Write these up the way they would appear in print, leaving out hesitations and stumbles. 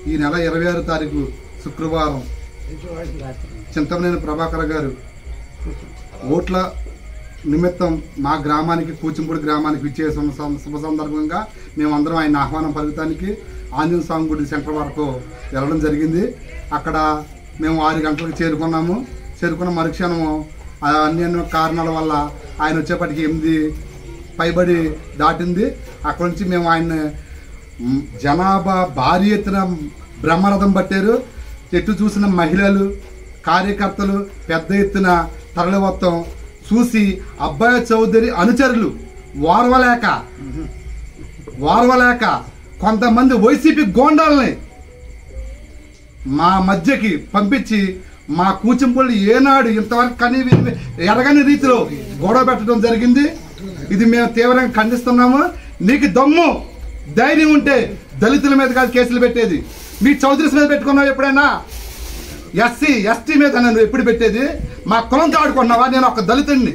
ఈ నెల 26వ తారీఖు శుక్రవారం చింతమనేని ప్రభాకర్ గారు ఓట్ల నిమిత్తం మా గ్రామానికి కూచింపూడి గ్రామానికి విచ్చేసిన శుభ సందర్భంగా మేమందరం ఆయన ఆహ్వానం పలుకుతానికి ఆంజనేయ స్వామి గుడి సెంటర్ వరకు వెళ్ళడం జరిగింది. అక్కడ మేము 6 గంటలకు చేరుకున్న మరుక్షణము అన్య కారణాల వల్ల ఆయన వచ్చేపటికి 8 పైబడి దాటింది. అక్కడి నుంచి మేము ఆయన జనాభా భారీ ఎత్తున బ్రహ్మరథం పట్టారు. చెట్టు చూసిన మహిళలు కార్యకర్తలు పెద్ద ఎత్తున తరలి మొత్తం చూసి అబ్బాయి చౌదరి అనుచరులు వారవలేక కొంతమంది వైసీపీ గోండాలని మా మధ్యకి పంపించి మా కూచింపల్లి ఏనాడు ఇంతవరకు ఎరగని రీతిలో గొడవ పెట్టడం జరిగింది. ఇది మేము తీవ్రంగా ఖండిస్తున్నాము. నీకు దమ్ము ధైర్యం ఉంటే దళితుల మీద కాదు కేసులు పెట్టేది. మీ చౌదరీస్ మీద పెట్టుకున్నావు ఎప్పుడైనా? ఎస్సీ ఎస్టీ మీద నన్ను ఎప్పుడు పెట్టేది? మా కులంతో ఆడుకున్నావా? నేను ఒక దళితుడిని.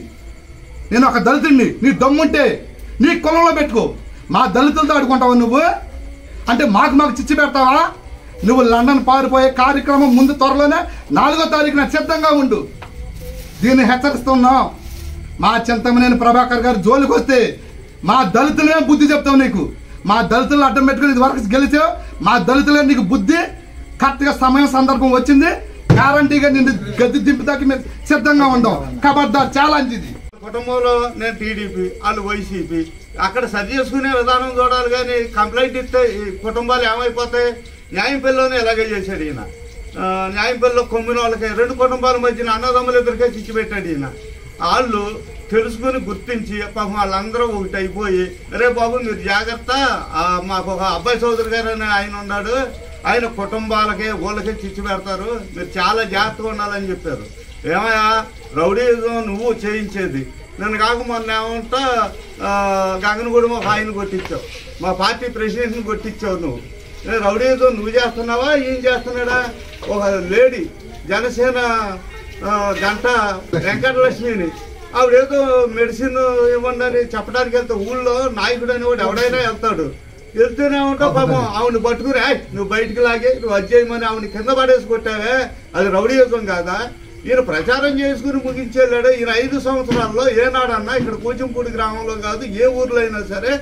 నీ దమ్ముంటే నీ కులంలో పెట్టుకో. మా దళితులతో ఆడుకుంటావా నువ్వు? అంటే మాకు చిచ్చి పెడతావా? నువ్వు లండన్ పారిపోయే కార్యక్రమం ముందు త్వరలోనే 4వ తారీఖున సిద్ధంగా ఉండు. దీన్ని హెచ్చరిస్తున్నాం. మా చింతమనేని ప్రభాకర్ గారు జోలికి వస్తే మా దళితులే బుద్ధి చెప్తావు. నీకు మా దళితులను అడ్డం పెట్టుకుని ఇది వరకు గెలిచావు. మా దళితులే నీకు బుద్ధి కరెక్ట్గా సమయం సందర్భం వచ్చింది. గ్యారంటీగా నిన్ను గద్దె దింపుతాకి మేము సిద్ధంగా ఉందాం. ఖబర్దార్ ఛాలెంజ్ ఇది. కుటుంబంలో నేను టీడీపీ, వాళ్ళు వైసీపీ. అక్కడ సరి చేసుకునే విధానం చూడాలి కానీ కంప్లైంట్ ఇస్తే ఈ కుటుంబాలు ఏమైపోతాయి? న్యాయంపల్లిలోనే ఇలాగే చేశాడు ఈయన. న్యాయంపల్లిలో కొమ్మిన వాళ్ళకి 2 కుటుంబాల మధ్యన అన్నదమ్ములు ఎదురుకే చిచ్చి పెట్టాడు ఈయన. వాళ్ళు తెలుసుకుని గుర్తించి పాపం వాళ్ళందరూ ఒకటి అయిపోయి, రే బాబు మీరు జాగ్రత్త, మాకు ఒక అబ్బాయి చౌదరి గారు అని ఆయన ఉన్నాడు, ఆయన కుటుంబాలకే ఊళ్ళకే చిచ్చి పెడతారు, మీరు చాలా జాగ్రత్తగా ఉండాలని చెప్పారు. ఏమయ్యా రౌడీజం నువ్వు చేయించేది. నేను కాక మొన్న ఏమంటా గంగనగూడెం ఒక ఆయన కొట్టించావు, మా పార్టీ ప్రెసిడెంట్ని కొట్టించావు. నువ్వు రౌడీజం నువ్వు చేస్తున్నావా ఏం చేస్తున్నాడా? ఒక లేడీ జనసేన గంట వెంకటలక్ష్మిని ఆవిడేదో మెడిసిన్ ఇవ్వండి అని చెప్పడానికి వెళ్తే ఊళ్ళో నాయకుడు అని వాడు ఎవడైనా వెళ్తాడు. వెళ్తూనే ఉంటావు. పాపం ఆవిడని పట్టుకుని నువ్వు బయటికి లాగే నువ్వు అజ్జేయమని ఆవిడని కింద పడేసి కొట్టావే, అది రౌడీయుగం కాదా? ఈయన ప్రచారం చేసుకుని ముగించేళ్ళాడు. ఈయన 5 సంవత్సరాల్లో ఏనాడన్నా ఇక్కడ కూచింపూడి గ్రామంలో కాదు ఏ ఊర్లో అయినా సరే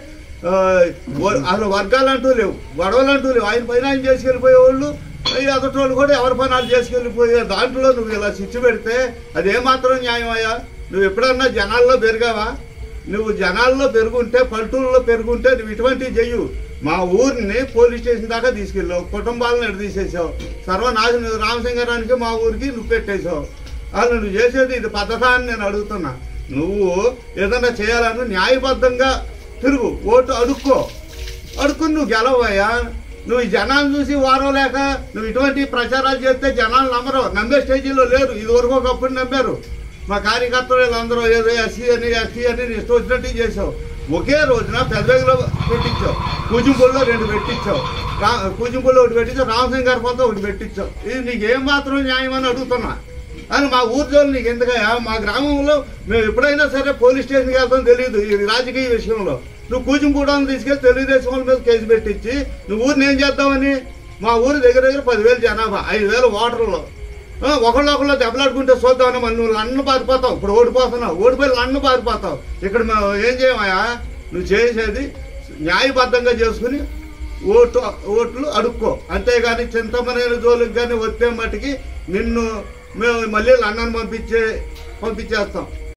అసలు వర్గాలంటూ లేవు, గొడవలంటూ లేవు. ఆయన పైన ఆయన చేసుకెళ్ళిపోయేవాళ్ళు, ఎదుటోళ్ళు కూడా ఎవరి పైన వాళ్ళు చేసుకెళ్ళిపోయే దాంట్లో నువ్వు ఇలా చిచ్చు పెడితే అది ఏమాత్రం న్యాయం అయ్యా? నువ్వు ఎప్పుడన్నా జనాల్లో పెరిగావా? నువ్వు జనాల్లో పెరుగుంటే పల్లెటూళ్ళలో పెరుగుంటే నువ్వు ఇటువంటివి చెయ్యు. మా ఊరిని పోలీస్ స్టేషన్ దాకా తీసుకెళ్ళావు, కుటుంబాలను ఎడదీసేసావు, సర్వనాశనం రామసింగారానికి మా ఊరికి నువ్వు పెట్టేశావు. వాళ్ళు నువ్వు చేసేది ఇది పద్ధతా అని నేను అడుగుతున్నా. నువ్వు ఏదన్నా చేయాలని న్యాయబద్ధంగా తిరుగు, ఓటు అడుక్కుని నువ్వు గెలవయ్యా. నువ్వు ఈ జనాన్ని చూసి వారం లేక నువ్వు ఇటువంటి ప్రచారాలు చేస్తే జనాలు నమ్మరు, నమ్మే స్టేజీలో లేరు. ఇదివరకు ఒకప్పుడు నమ్మారు. మా కార్యకర్తలు వీళ్ళందరూ ఏదో ఎస్సీ అని ఎస్టీ అని ఇష్టం వచ్చినట్టు చేసావు. ఒకే రోజున పెద్దలో పెట్టించావు, కూచింపూడిలో 2 పెట్టించావు, కూచింపూడిలో 1 పెట్టించావు, రామసింగారపల్లితో 1 పెట్టించావు. ఇది నీకు ఏం మాత్రం న్యాయం అని అడుగుతున్నా. అని మా ఊరి జోలు నీకు ఎందుకయ్యా? మా గ్రామంలో మేము ఎప్పుడైనా సరే పోలీస్ స్టేషన్కి వెళ్తాం తెలియదు ఈ రాజకీయ విషయంలో. నువ్వు కూచింపూడని తీసుకెళ్ళి తెలుగుదేశం వాళ్ళ మీద కేసు పెట్టించి నువ్వు ఊరిని ఏం చేద్దామని? మా ఊరు దగ్గర 10,000 జనాభా, 5,000 ఓటర్లు. ఒకళ్ళొకళ్ళు దెబ్బలాడుకుంటే చూద్దామని మళ్ళీ నువ్వు లండన్ పారిపోతావు. ఇప్పుడు ఓడిపోయి లండన్ పారిపోతావు. ఇక్కడ మేము ఏం చేయమయ్యా? నువ్వు చేసేది న్యాయబద్ధంగా చేసుకుని ఓట్లు అడుక్కో, అంతేగాని చింతమనేని జోలికి కానీ వచ్చే మట్టికి నిన్ను మేము మళ్ళీ లండన్ పంపించేస్తాం.